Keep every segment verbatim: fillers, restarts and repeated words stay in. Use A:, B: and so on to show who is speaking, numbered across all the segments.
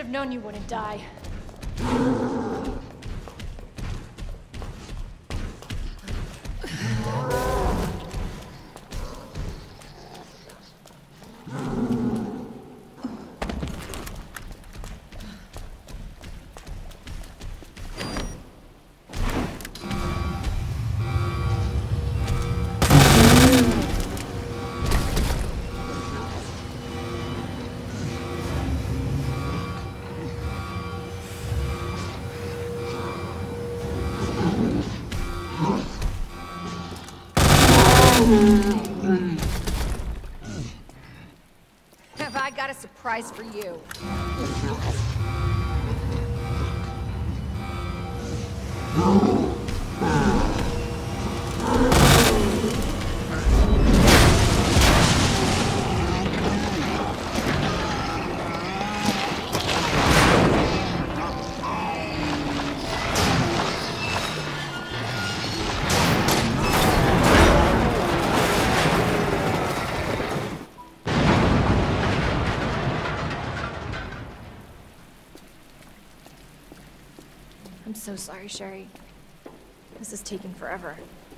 A: known you wouldn't die.
B: Have I got a surprise for you?
A: I'm so sorry, Sherry. This is taking forever.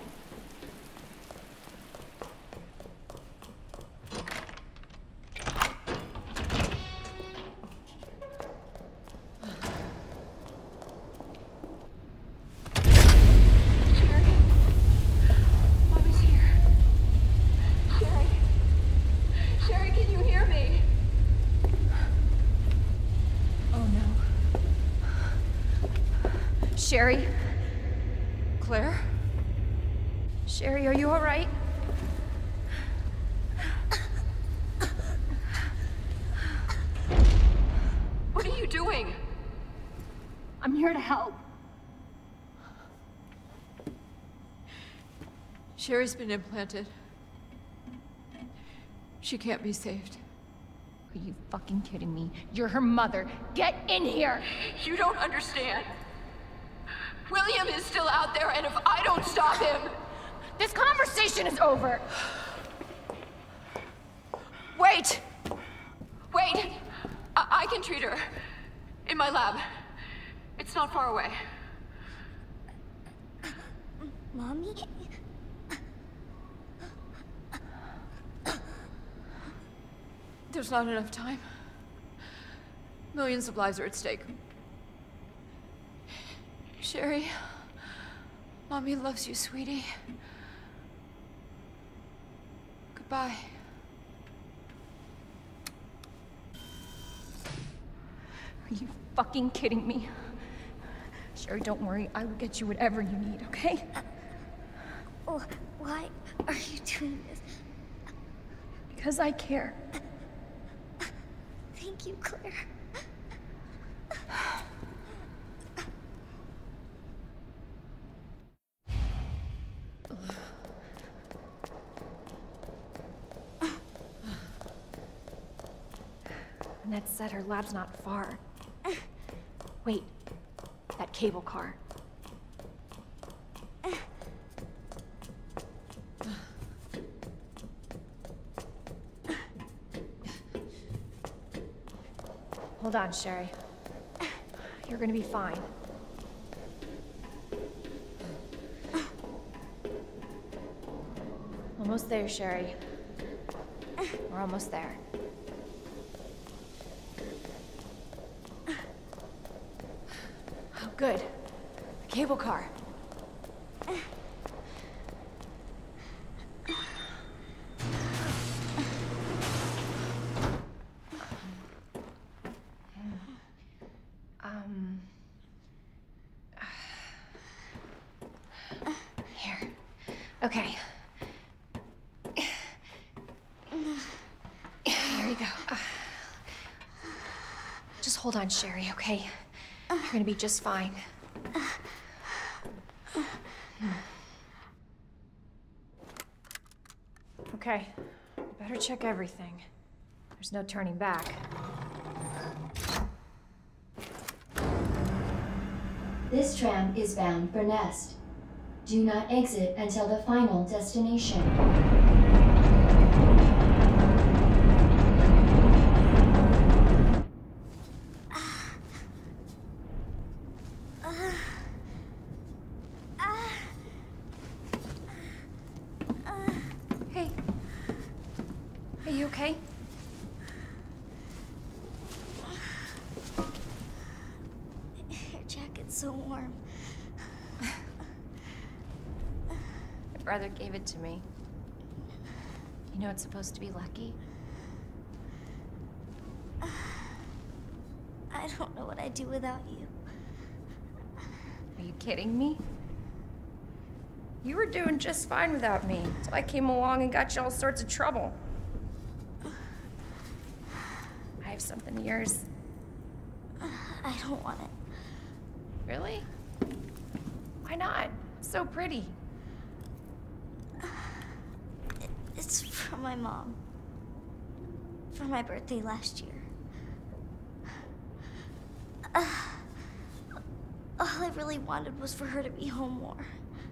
C: Sherry? Mommy's here. Sherry? Sherry, can you hear me?
A: Oh no. Sherry?
C: Claire?
A: Sherry, are you all right?
C: What are you doing?
A: I'm here to help.
C: Sherry's been implanted. She can't be saved.
A: Are you fucking kidding me? You're her mother. Get in here!
C: You don't understand. William is still out there, and if I don't stop him...
A: This conversation is over!
C: Wait! Wait! I, I can treat her. In my lab. It's not far away.
D: Mommy?
C: There's not enough time. Millions of lives are at stake. Sherry, Mommy loves you, sweetie. Goodbye.
A: Are you fucking kidding me? Sherry, don't worry. I will get you whatever you need, okay?
D: Oh, why are you doing this?
A: Because I care.
D: Thank you, Claire.
A: Annette said her lab's not far. Wait, that cable car. Hold on, Sherry. You're gonna be fine. Almost there, Sherry. We're almost there. Oh, good. The cable car. Um... Here. Okay. There you go. Uh, just hold on, Sherry, okay? You're gonna be just fine. Okay. Better check everything. There's no turning back.
E: This tram is bound for Nest. Do not exit until the final destination.
A: you okay?
D: Your jacket's so warm.
A: My brother gave it to me. You know it's supposed to be lucky?
D: I don't know what I'd do without you.
A: Are you kidding me? You were doing just fine without me, so I came along and got you all sorts of trouble. I have something of yours.
D: I don't want it.
A: Really? Why not? It's so pretty.
D: it. It's from my mom. For my birthday last year. Uh, all I really wanted was for her to be home more.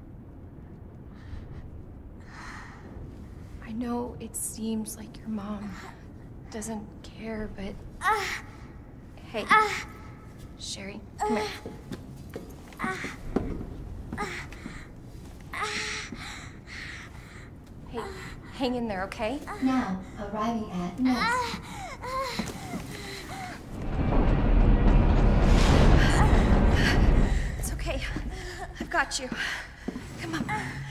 A: I know it seems like your mom doesn't care, but...
D: Uh,
A: Hey,
D: uh,
A: Sherry, come here. Hey, hang in there, okay?
E: Now, arriving at Nest.
A: It's okay. I've got you. Come on.